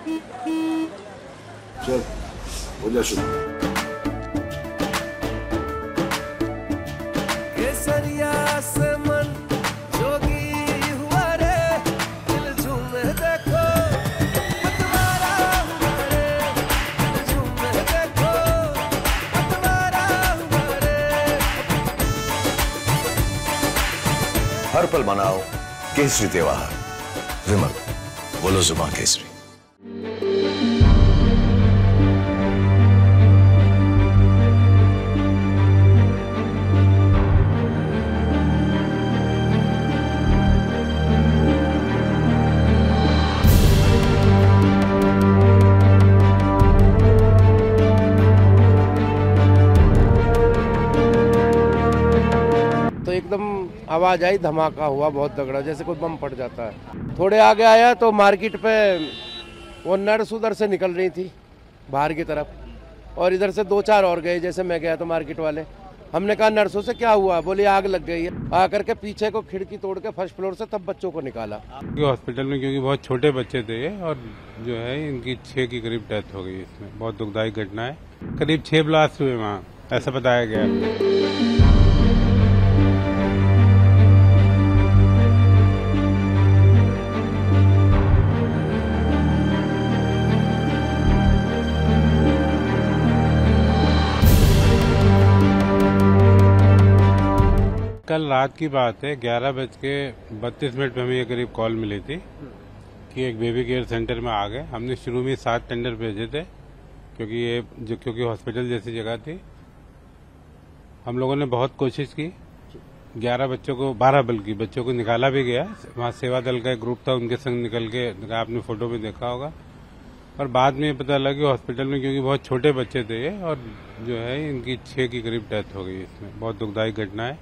चल हो जा शुरू। केसरिया से मन जोगी हुआ रे, दिल झूमे देखो पतवारा हुआ रे, दिल झूमे देखो पतवारा हुआ रे। हर पल मनाओ केसरी त्योहार। विमल, बोलो जुबान केसरी। तो एकदम आवाज़ आई, धमाका हुआ बहुत तगड़ा, जैसे कोई बम फट जाता है। थोड़े आगे आया तो मार्केट पे वो नर्स उधर से निकल रही थी बाहर की तरफ, और इधर से 2-4 और गए। जैसे मैं गया तो मार्केट वाले, हमने कहा नर्सों से क्या हुआ, बोली आग लग गई है। आकर के पीछे को खिड़की तोड़ के फर्स्ट फ्लोर से तब बच्चों को निकाला हॉस्पिटल में, क्योंकि बहुत छोटे बच्चे थे ये, और जो है इनकी 6 की करीब डेथ हो गई। इसमें बहुत दुखदायी घटना है। करीब 6 ब्लास्ट हुए वहाँ, ऐसा बताया गया। कल रात की बात है, 11:32 पे हमें ये करीब कॉल मिली थी कि एक बेबी केयर सेंटर में आ गए। हमने शुरू में 7 टेंडर भेजे थे, क्योंकि हॉस्पिटल जैसी जगह थी। हम लोगों ने बहुत कोशिश की, 12 बल्कि बच्चों को निकाला भी गया। वहाँ सेवा दल का एक ग्रुप था, उनके संग निकल के, आपने फोटो में देखा होगा। और बाद में पता लगा कि हॉस्पिटल में, क्योंकि बहुत छोटे बच्चे थे ये, और जो है इनकी 6 की करीब डेथ हो गई। इसमें बहुत दुखदायी घटना है।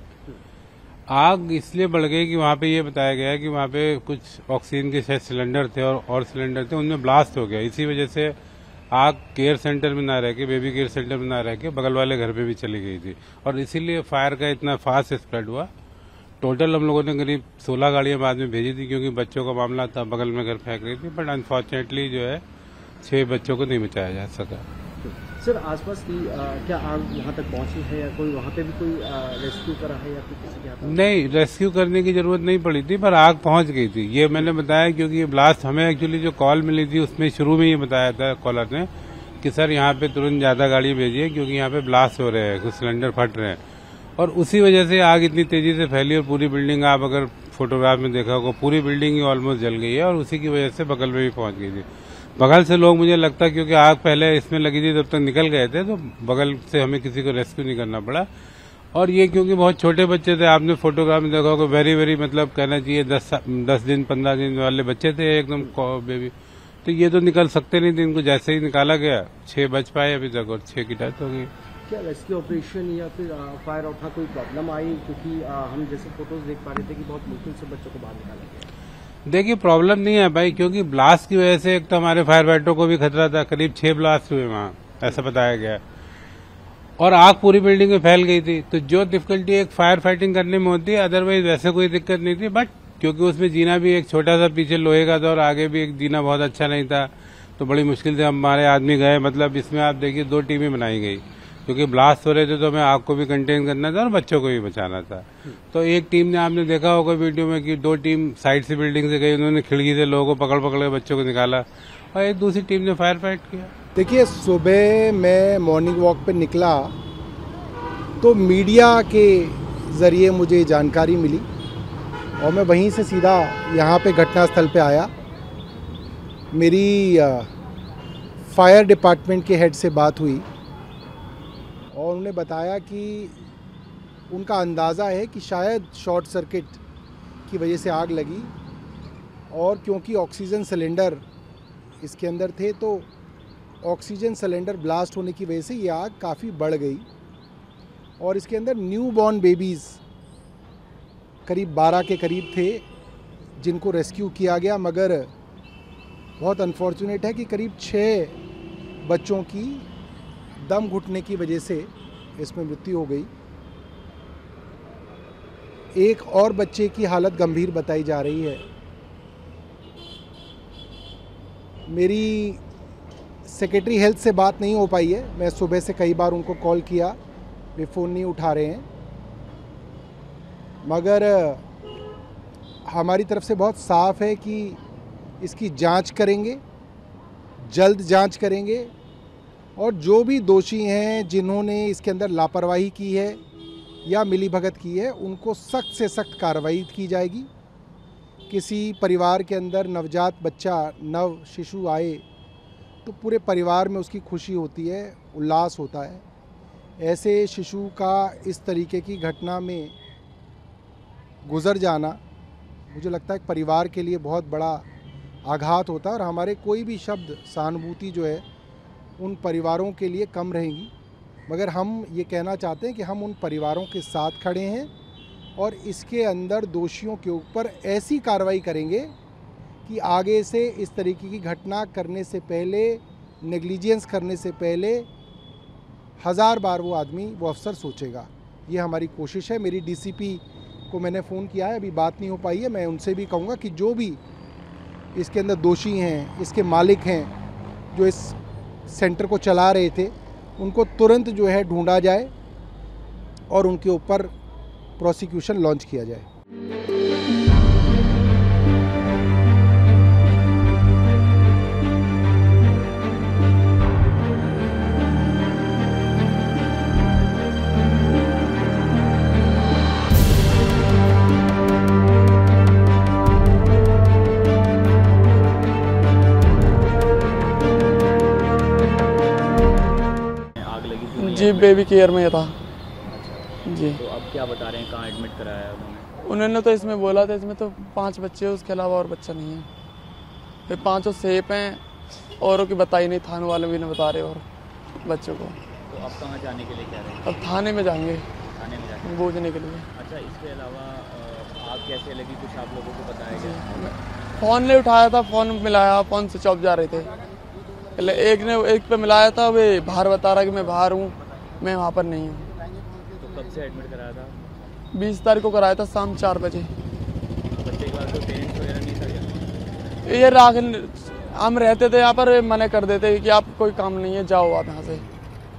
आग इसलिए बढ़ गई कि वहाँ पे ये बताया गया है कि वहाँ पे कुछ ऑक्सीजन के शायद सिलेंडर थे और सिलेंडर थे, उनमें ब्लास्ट हो गया। इसी वजह से आग केयर सेंटर में ना रह के, बेबी केयर सेंटर में ना रह के, बगल वाले घर पे भी चली गई थी, और इसीलिए फायर का इतना फास्ट स्प्रेड हुआ। टोटल हम लोगों ने करीब 16 गाड़ियां बाद में भेजी थी, क्योंकि बच्चों का मामला था, बगल में घर फेंक रही थी। बट अनफॉर्चुनेटली जो है 6 बच्चों को नहीं बचाया जा सका। सर, आसपास की क्या आग वहाँ तक पहुँची है, या कोई वहाँ पे भी कोई रेस्क्यू करा है, या फिर किसी के हाथ? नहीं, रेस्क्यू करने की जरूरत नहीं पड़ी थी, पर आग पहुंच गई थी। ये मैंने बताया, क्योंकि ये ब्लास्ट हमें एक्चुअली जो कॉल मिली थी उसमें शुरू में ये बताया था कॉलर ने कि सर यहाँ पे तुरंत ज्यादा गाड़ी भेजिए, क्योंकि यहाँ पे ब्लास्ट हो रहे हैं, कुछ सिलेंडर फट रहे हैं। और उसी वजह से आग इतनी तेजी से फैली, और पूरी बिल्डिंग, आप अगर फोटोग्राफ में देखा होगा, पूरी बिल्डिंग ही ऑलमोस्ट जल गई है, और उसी की वजह से बगल में भी पहुंच गई थी। बगल से लोग, मुझे लगता है क्योंकि आग पहले इसमें लगी थी तब तक निकल गए थे, तो बगल से हमें किसी को रेस्क्यू नहीं करना पड़ा। और ये क्योंकि बहुत छोटे बच्चे थे, आपने फोटोग्राफ में देखा होगा, वेरी मतलब कहना चाहिए 10 दिन 15 दिन वाले बच्चे थे, एकदम बेबी। तो ये तो निकल सकते नहीं थे, इनको जैसे ही निकाला गया 6 बच पाए अभी तक, और 6 की डेथ हो गई। क्या रेस्क्यू ऑपरेशन या फिर फायर आउट में कोई प्रॉब्लम आई? क्योंकि हम जैसे फोटोज देख पा रहे थे कि बहुत मुश्किल से बच्चों को बाहर निकाला गया। देखिए, प्रॉब्लम नहीं है भाई, क्योंकि ब्लास्ट की वजह से एक तो हमारे फायर फाइटरों को भी खतरा था। करीब 6 ब्लास्ट हुए वहाँ, ऐसा बताया गया, और आग पूरी बिल्डिंग में फैल गई थी। तो जो डिफिकल्टी एक फायर फाइटिंग करने में होती है, अदरवाइज वैसे कोई दिक्कत नहीं थी। बट क्योंकि उसमें जीना भी एक छोटा सा पीछे लोहे का था, और आगे भी एक जीना बहुत अच्छा नहीं था, तो बड़ी मुश्किल से हमारे आदमी गए। मतलब इसमें आप देखिए 2 टीमें बनाई गई, क्योंकि ब्लास्ट हो रहे थे, तो हमें आग को भी कंटेन करना था और बच्चों को भी बचाना था। तो एक टीम ने, आपने देखा होगा वीडियो में कि 2 टीम साइड से बिल्डिंग से गई, उन्होंने खिड़की से लोगों को पकड़ के बच्चों को निकाला, और एक दूसरी टीम ने फायर फाइट किया। देखिए, सुबह मैं मॉर्निंग वॉक पे निकला तो मीडिया के ज़रिए मुझे जानकारी मिली, और मैं वहीं से सीधा यहाँ पे घटनास्थल पे आया। मेरी फायर डिपार्टमेंट के हेड से बात हुई, और उन्होंने बताया कि उनका अंदाज़ा है कि शायद शॉर्ट सर्किट की वजह से आग लगी, और क्योंकि ऑक्सीजन सिलेंडर इसके अंदर थे, तो ऑक्सीजन सिलेंडर ब्लास्ट होने की वजह से ये आग काफ़ी बढ़ गई। और इसके अंदर न्यू बॉर्न बेबीज़ करीब 12 के करीब थे, जिनको रेस्क्यू किया गया, मगर बहुत अनफॉर्चुनेट है कि करीब 6 बच्चों की दम घुटने की वजह से इसमें मृत्यु हो गई। एक और बच्चे की हालत गंभीर बताई जा रही है। मेरी सेक्रेटरी हेल्थ से बात नहीं हो पाई है। मैं सुबह से कई बार उनको कॉल किया, वे फ़ोन नहीं उठा रहे हैं। मगर हमारी तरफ से बहुत साफ़ है कि इसकी जांच करेंगे, जल्द जांच करेंगे, और जो भी दोषी हैं जिन्होंने इसके अंदर लापरवाही की है या मिलीभगत की है, उनको सख्त से सख्त कार्रवाई की जाएगी। किसी परिवार के अंदर नवजात बच्चा, नव शिशु आए तो पूरे परिवार में उसकी खुशी होती है, उल्लास होता है। ऐसे शिशु का इस तरीके की घटना में गुज़र जाना मुझे लगता है परिवार के लिए बहुत बड़ा आघात होता है, और हमारे कोई भी शब्द सहानुभूति जो है उन परिवारों के लिए कम रहेंगी। मगर हम ये कहना चाहते हैं कि हम उन परिवारों के साथ खड़े हैं और इसके अंदर दोषियों के ऊपर ऐसी कार्रवाई करेंगे कि आगे से इस तरीके की घटना करने से पहले, नेग्लिजेंस करने से पहले 1000 बार वो आदमी, वो अफसर सोचेगा। ये हमारी कोशिश है। मेरी डीसीपी को मैंने फ़ोन किया है, अभी बात नहीं हो पाई है। मैं उनसे भी कहूँगा कि जो भी इसके अंदर दोषी हैं, इसके मालिक हैं, जो इस सेंटर को चला रहे थे, उनको तुरंत जो है ढूंढा जाए और उनके ऊपर प्रोसिक्यूशन लॉन्च किया जाए। जी बेबी केयर में था। जी तो अब क्या बता रहे हैं, कहाँ एडमिट कराया है उन्होंने? उन्होंने तो इसमें बोला था, इसमें तो 5 बच्चे हैं, उसके अलावा और बच्चा नहीं है। फिर 5 सेफ हैं, औरों की बताई नहीं, थाने वाले भी नहीं बता रहे और बच्चों को। तो अब कहाँ जाने के लिए कह रहे हैं? अब थाने में जाएंगे, थाने में जाएंगे बूझने के लिए। अच्छा, इसके अलावा आग कैसे लगी, कुछ आप लोगों को बताया गया? फ़ोन नहीं उठाया था, फ़ोन मिलाया, फ़ोन स्विच ऑफ जा रहे थे। पहले एक पे मिलाया था, वे बाहर बता रहा कि मैं बाहर हूँ, मैं वहाँ पर नहीं हूँ। तो कब से एडमिट कराया था? 20 तारीख को कराया था, शाम 4 बजे। बच्चे के बाद कोई पेरेंट्स वगैरह नहीं था? ये हम रहते थे यहाँ पर, मना कर देते कि आप कोई काम नहीं है, जाओ आप यहाँ से।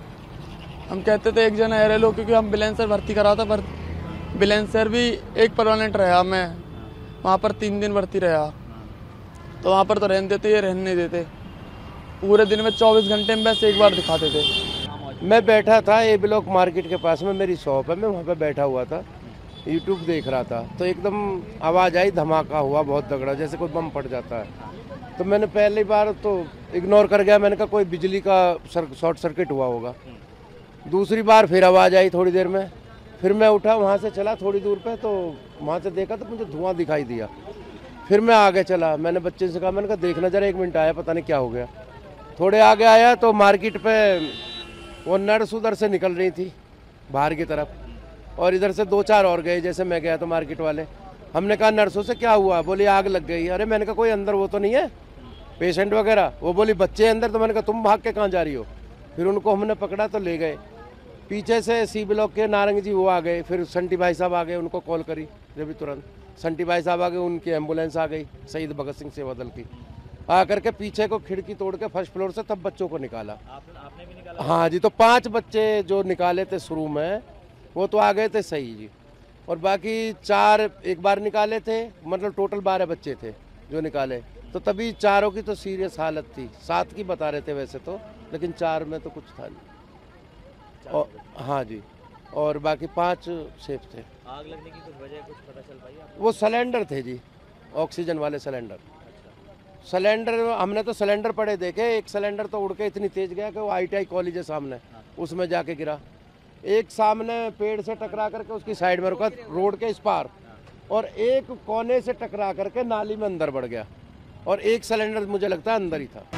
हम कहते थे एक जना है लो, क्योंकि हम बिलेंसर भर्ती करा था, पर बिलेंसर भी एक परमानेंट रहा, मैं वहाँ पर 3 दिन भर्ती रहा। तो वहाँ पर तो रहने देते, ये रहने नहीं देते। पूरे दिन में 24 घंटे में बस एक बार दिखाते थे। मैं बैठा था ए ब्लॉक मार्केट के पास में, मेरी शॉप है, मैं वहाँ पे बैठा हुआ था, यूट्यूब देख रहा था। तो एकदम आवाज़ आई, धमाका हुआ बहुत तगड़ा, जैसे कोई बम फट जाता है। तो मैंने पहली बार तो इग्नोर कर गया, मैंने कहा कोई बिजली का शॉर्ट सर्किट हुआ होगा। दूसरी बार फिर आवाज़ आई थोड़ी देर में, फिर मैं उठा, वहाँ से चला थोड़ी दूर पे, तो वहाँ से देखा तो मुझे धुआं दिखाई दिया। फिर मैं आगे चला, मैंने बच्चे से कहा, मैंने कहा देखना जरा, 1 मिनट आया, पता नहीं क्या हो गया। थोड़े आगे आया तो मार्केट पे वो नर्स उधर से निकल रही थी बाहर की तरफ, और इधर से 2-4 और गए, जैसे मैं गया तो मार्केट वाले। हमने कहा नर्सों से क्या हुआ? बोली आग लग गई। अरे मैंने कहा कोई अंदर वो तो नहीं है, पेशेंट वगैरह? वो बोली बच्चे अंदर। तो मैंने कहा तुम भाग के कहाँ जा रही हो? फिर उनको हमने पकड़ा तो ले गए। पीछे से सी ब्लॉक के नारंग जी वो आ गए, फिर संटी भाई साहब आ गए, उनको कॉल करी जब तुरंत संटी भाई साहब आ गए, उनकी एम्बुलेंस आ गई, शहीद भगत सिंह सेवा दल की, आकर के पीछे को खिड़की तोड़ के फर्स्ट फ्लोर से तब बच्चों को निकाला। आपने भी निकाला? हाँ जी, तो 5 बच्चे जो निकाले थे शुरू में वो तो आ गए थे सही जी, और बाकी 4 एक बार निकाले थे, मतलब टोटल 12 बच्चे थे जो निकाले। तो तभी 4 की तो सीरियस हालत थी, 7 की बता रहे थे वैसे तो, लेकिन 4 में तो कुछ था नहीं। और हाँ जी, और बाकी 5 सेफ थे। आग लगने की कुछ वजह कुछ पता चल पाई आपको? वो सिलेंडर थे जी, ऑक्सीजन वाले सिलेंडर। सिलेंडर हमने तो सिलेंडर पड़े देखे, एक सिलेंडर तो उड़ के इतनी तेज गया कि वो ITI कॉलेज है सामने, उसमें जाके गिरा। एक सामने पेड़ से टकरा करके उसकी साइड में रुका रोड के इस पार, और एक कोने से टकरा करके नाली में अंदर बढ़ गया, और एक सिलेंडर मुझे लगता है अंदर ही था।